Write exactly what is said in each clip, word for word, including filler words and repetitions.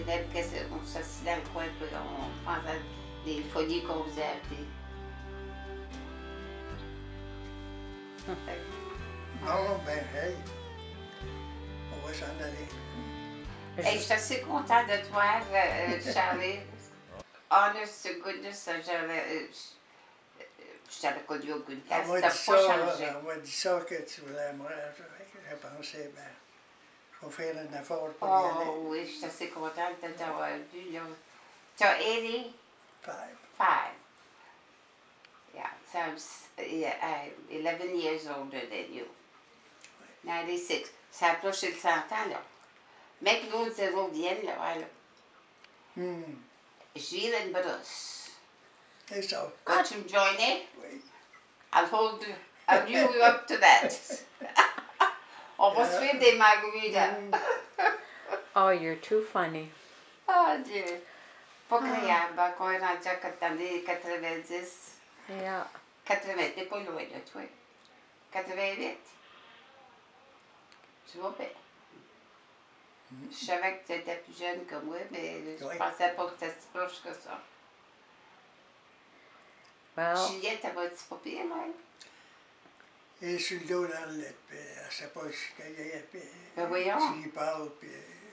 dînait, puis on s'assit dans le coin, puis on pensait des folies qu'on faisait. Puis... Bon, ben, hey, on va s'en aller. Hey, je suis assez contente de toi, euh, Charlie. Honest to goodness, j'avais... Je t'avais connu au good place, On t'as m'a pas dit ça, changé. on m'a dit ça que tu voulais moi. J'ai pensé, ben, je vais faire un effort pour y Oh aller. oui, je suis assez contente de t'avoir vu, là. T'as eighty? Five. Five. Yeah, so I'm uh, eleven years older than you. ninety-six. Ça approche le cent ans, là. Mais que l'autre zéro vienne, là, ouais, là. Hmm. Gilles une brosse. C'est ça. Vas-tu me joiner? Oui. I'll hold you, I'll you up to that. On va se faire des margaritas. Mm. Oh, you're too funny. Oh Dieu. Pas créable, quand on est rendu à années quatre-vingt-dix. Yeah. quatre-vingts, t'es pas loin de toi. quatre-vingt-huit. Tu vois bien. Mm. Je savais que tu étais plus jeune que moi, mais je Oui. pensais pas que tu étais si proche que ça. Well, Juliette, elle va dire pas pire, elle. Elle est sur le dos dans le lit, puis elle sait pas ce qu'elle y a, puis Ben voyons. tu y parles, puis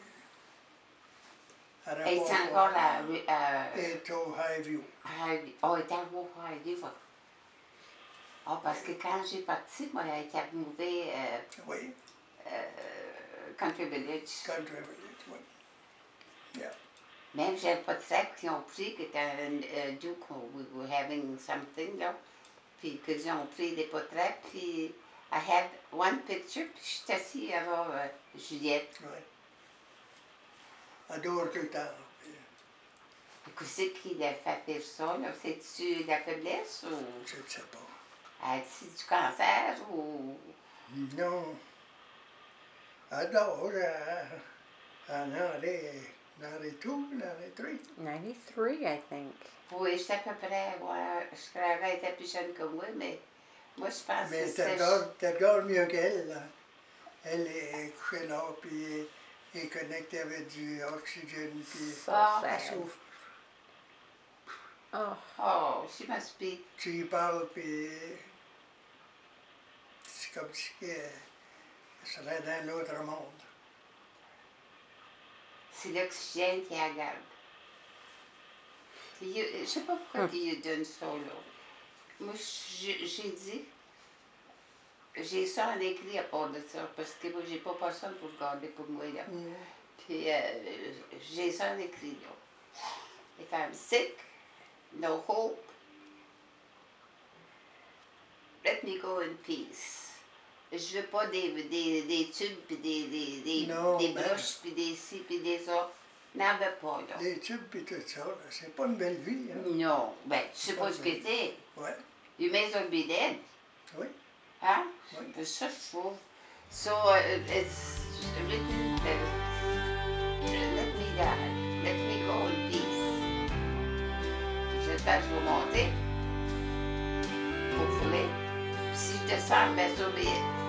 elle Elle répond est pas. encore à... à Elle est au Highview. Harvey. Oh, elle est à Beau Harvey, va. Oh, parce que quand j'ai parti, moi, elle était mouvée euh, Oui, euh, Country Village. Country Village, oui. Yeah. Même j'ai un portrait qu'ils ont pris, qui était un euh, Duke, we were having something, là. Puis qu'ils ont pris des portraits, puis I had one picture, puis je suis assise avec euh, Juliette. Oui. Elle dort tout le temps. puis Puis c'est qui l'a fait faire ça, là? C'est-tu la faiblesse ou Je ne sais pas. a-t-il du cancer ou... Non. Elle dort, elle, elle en est ninety-two, ninety-three. ninety-three, I think. Oui, c'est à peu près, ouais, je crois qu'elle était plus jeune que moi, mais moi je pense Mais que tu c'est... regardes, tu regardes mieux qu'elle, là. Elle est couchée là, puis elle est connectée avec du oxygène, puis So Ah. elle sad. souffre. Oh, Oh, she must be... Tu y parles, puis c'est comme si elle serait dans l'autre monde. C'est l'oxygène qui la garde. Puis, je ne sais pas pourquoi Hum. il lui donne ça, là. Moi, j'ai j'ai dit... J'ai ça en écrit à part de ça, parce que moi, j'ai pas personne pour le garder pour moi, là. Mm. Puis, euh, j'ai ça en écrit, là. If I'm sick, no hope, let me go in peace. Je veux pas des, des, des tubes, puis des, des, des, Non, des ben. broches, puis des ci, puis des ça. N'en veux pas, là. Les tubes, puis tout ça, là, c'est pas une belle vie, hein? Non, ben, tu sais pas ce que c'est. Ouais, You may as well be dead. oui. Hein? Oui. C'est ça, je trouve. So, uh, it's written that let me die, let me go in peace. J'espère que je vais monter. Hopefully. Puis si je descends, ben, so be it.